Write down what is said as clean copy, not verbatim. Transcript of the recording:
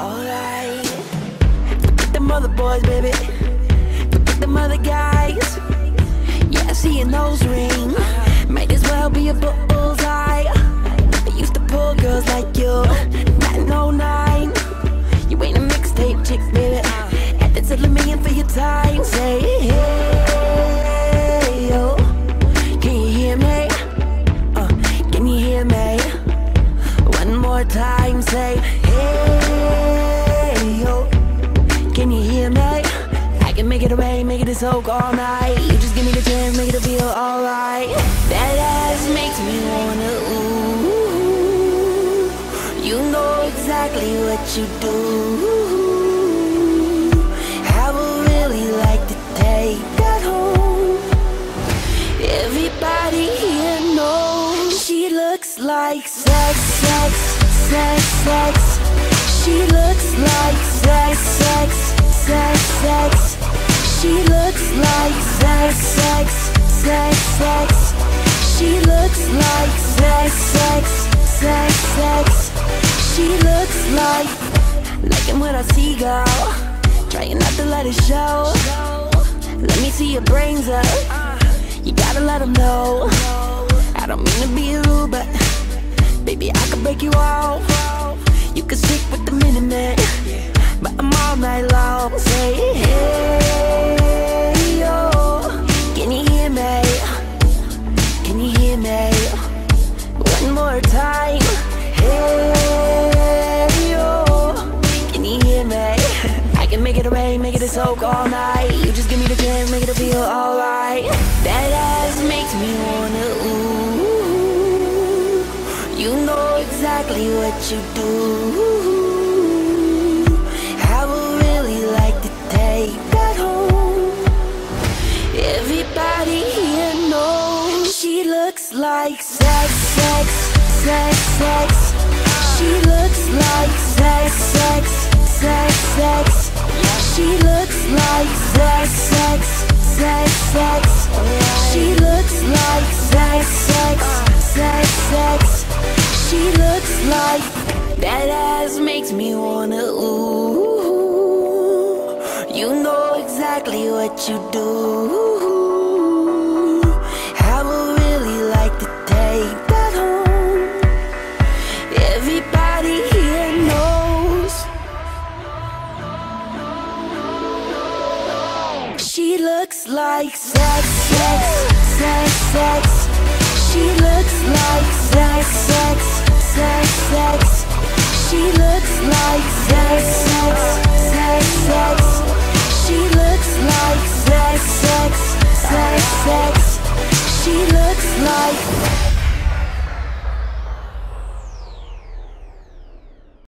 alright. Forget them other boys, baby. Forget them other guys. Yeah, I see your nose ring. Might as well be a bullseye. I used to pull girls like you. 909. You ain't a mixtape chick, baby. Had to tell me in for your time. Say, hey, yo. Can you hear me? Can you hear me? One more time, say, hey, yo. Can you hear me? I can make it away, make it a soak all night. You just give me the chance, make it feel alright. That ass makes me wanna ooh. You know exactly what you do. I would really like to take that home. Everybody here knows she looks like sex, sex, sex, sex. She looks like sex, sex, sex, sex. She looks like sex, sex, sex, sex. She looks like sex, sex, sex, sex. She looks like him when I see, girl. Trying not to let it show. Let me see your brains up. You gotta let them know. I don't mean to be rude, but baby, I could break you off. You can stick with the Minutemen, but I'm all night long. Say, hey, yo. Can you hear me? Can you hear me? One more time. Hey, yo. Can you hear me? I can make it away, make it a soak all night. You just give me the chance, make it feel alright. That ass makes me wanna ooh. You know exactly what you do. I would really like to take that home. Everybody here knows she looks like sex, sex, sex, sex. She looks like sex, sex, sex, sex. She looks like sex, sex, sex, sex. She looks like sex, sex, sex, sex. She looks like that ass makes me wanna ooh. You know exactly what you do. I would really like to take that home. Everybody here knows she looks like sex, sex, sex, sex. She looks like sex, sex, sex, sex. She looks like sex, sex, sex, sex. She looks like sex, sex, sex, sex. She looks like